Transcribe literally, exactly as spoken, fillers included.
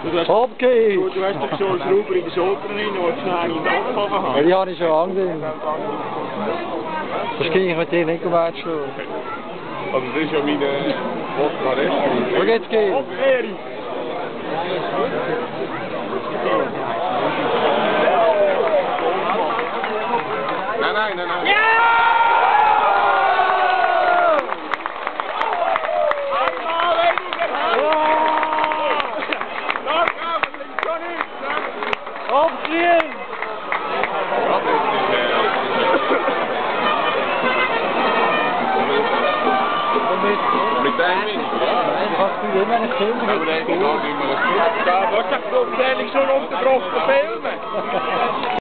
Okay! Du, du hast doch schon Schrauber in die Schulter rein, wo du schnell in den Kopf haben. Ja, die habe ich schon angesehen. Das kann ich mit dir nicht weit schlagen. Also das ist ja meine Wodka-Rest. Wo geht's gehen? Nein, nein, nein, nein. Ja! Auf kriens! Mit deinem Wind? Ich habe es immer nicht gesehen. Aber der ist gar nicht mehr. Da, du hast doch schon unterbrochen, Film.